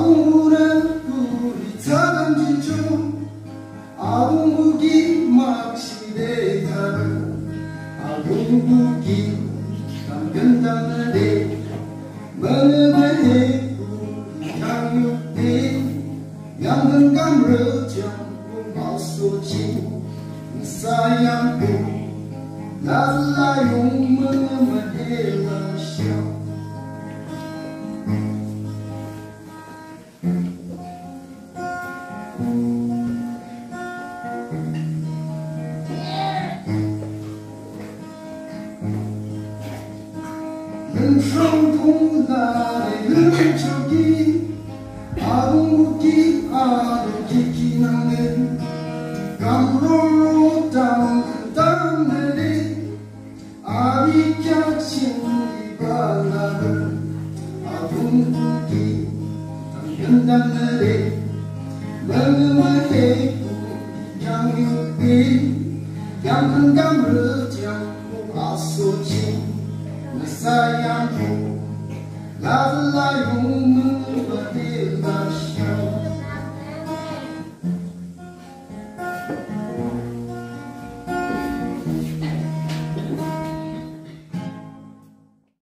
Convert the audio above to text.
아동물은 우리 작은지중 아동무기 막시대 다른 아동무기 강변장을해 머느을 해 우리 양육대 양근감을 정부 마소지 사양부 나슬라 용문을 해라시오 은성동날의 은적이 아동무기 아동기기 나는 감로로 담은 땅들이 아비격신 이발나는 아동무기 당근당들이 너는 해고 양육비 양근감을 잡고 아소지 sayangku, la la yung